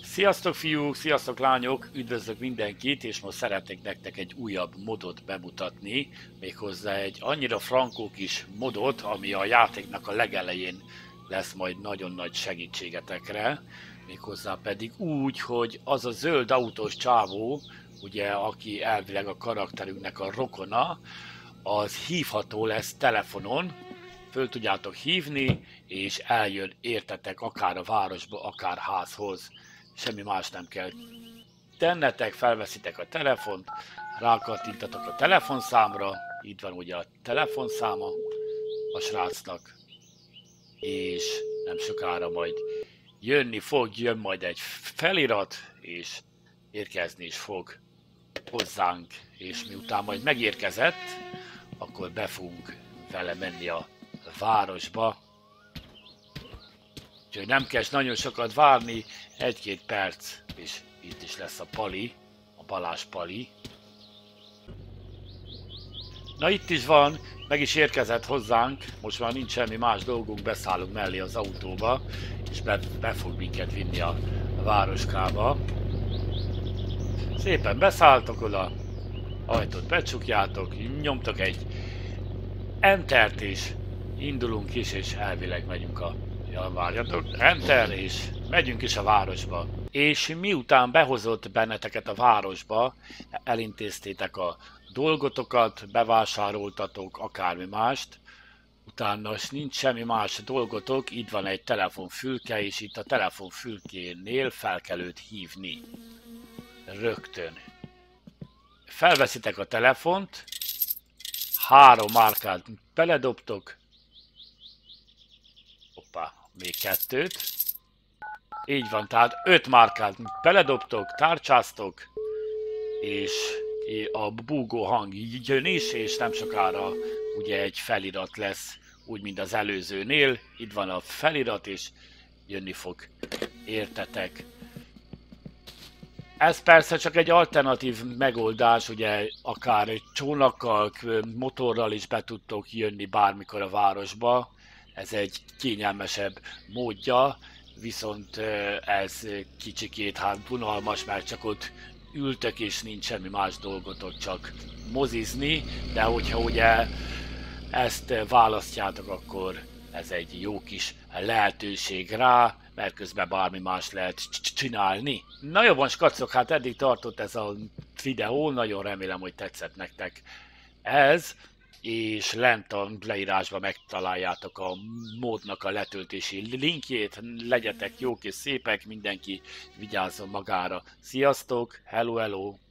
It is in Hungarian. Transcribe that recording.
Sziasztok fiúk, sziasztok lányok, üdvözlök mindenkit, és most szeretnék nektek egy újabb modot bemutatni, méghozzá egy annyira frankó kis modot, ami a játéknak a legelején lesz majd nagyon nagy segítségetekre, méghozzá pedig úgy, hogy az a zöld autós csávó, ugye, aki elvileg a karakterünknek a rokona, az hívható lesz telefonon, föl tudjátok hívni, és eljön értetek akár a városba, akár házhoz. Semmi más nem kell tennetek, felveszitek a telefont, rákattintatok a telefonszámra, itt van ugye a telefonszáma a srácnak, és nem sokára majd jön majd egy felirat, és érkezni is fog hozzánk, és miután majd megérkezett, akkor be fogunk vele menni a városba. Úgyhogy nem kell nagyon sokat várni, 1-2 perc, és itt is lesz a Pali, a Balázs Pali. Na itt is van, meg is érkezett hozzánk, most már nincs semmi más dolgunk, beszállunk mellé az autóba, és be fog minket vinni a városkába. Szépen beszálltok oda, ajtót becsukjátok, nyomtok egy Entert is, indulunk is, és elvileg megyünk várjatok, Enter, és megyünk is a városba. És miután behozott benneteket a városba, elintéztétek a dolgotokat, bevásároltatok akármi mást, utána nincs semmi más dolgotok, itt van egy telefonfülke, és itt a telefonfülkénél fel kell őt hívni. Rögtön. Felveszitek a telefont, 3 márkát beledobtok, hoppá, még 2, így van, tehát 5 márkát beledobtok, tárcsáztok, és a búgó hang jön is, és nem sokára ugye egy felirat lesz, úgy mint az előzőnél, itt van a felirat, és jönni fog értetek. Ez persze csak egy alternatív megoldás, ugye akár egy csónakkal, motorral is be tudtok jönni bármikor a városba. Ez egy kényelmesebb módja, viszont ez kicsikét unalmas, mert csak ott ültök és nincs semmi más dolgotok, csak mozizni, de hogyha ugye ezt választjátok, akkor ez egy jó kis lehetőség rá, mert közben bármi más lehet csinálni. Na jó van, skacok, hát eddig tartott ez a videó, nagyon remélem, hogy tetszett nektek ez, és lent a leírásban megtaláljátok a módnak a letöltési linkjét, legyetek jók és szépek, mindenki vigyázzon magára. Sziasztok, hello hello!